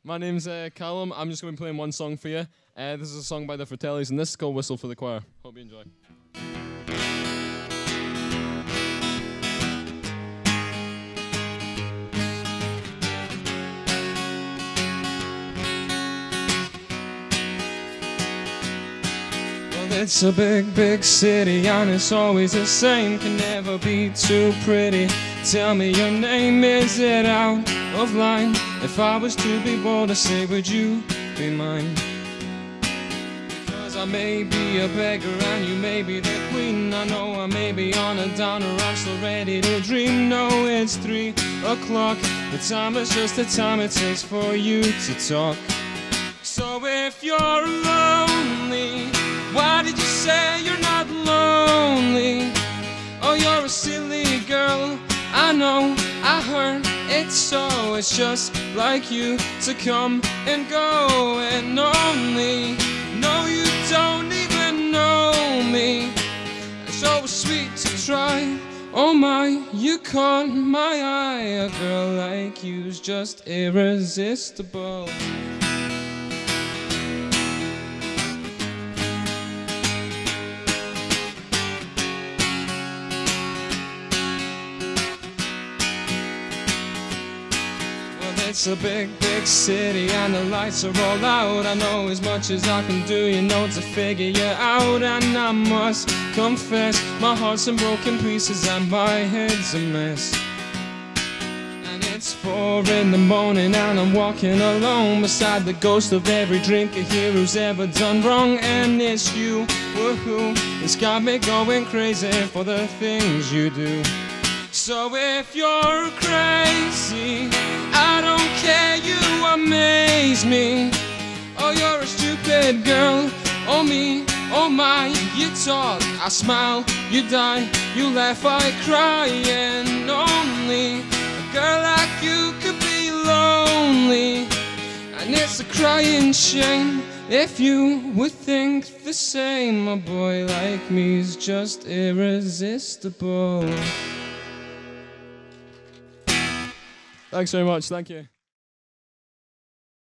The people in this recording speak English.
My name's Calum. I'm just going to be playing one song for you. This is a song by the Fratellis, and this is called Whistle for the Choir. Hope you enjoy. It's a big, big city, and it's always the same. Can never be too pretty. Tell me your name, is it out of line? If I was to be bold to say, would you be mine? Because I may be a beggar and you may be the queen. I know I may be on a downer, I'm still ready to dream. No, it's 3 o'clock. The time is just the time it takes for you to talk. So if you're lonely, why did you say you're not lonely? Oh, you're a silly girl, I know, I heard it so. It's just like you to come and go and only. No, you don't even know me. It's always sweet to try. Oh my, you caught my eye. A girl like you's just irresistible. It's a big, big city and the lights are all out. I know as much as I can do, you know, to figure you out. And I must confess, my heart's in broken pieces and my head's a mess. And it's 4 in the morning and I'm walking alone beside the ghost of every drinker here who's ever done wrong. And it's you, woohoo, it's got me going crazy for the things you do. So if you're crazy, I don't care, you amaze me. Oh, you're a stupid girl, oh me, oh my. You talk, I smile, you die, you laugh, I cry. And only a girl like you could be lonely. And it's a crying shame if you would think the same. A boy like me's just irresistible. Thanks very much, thank you.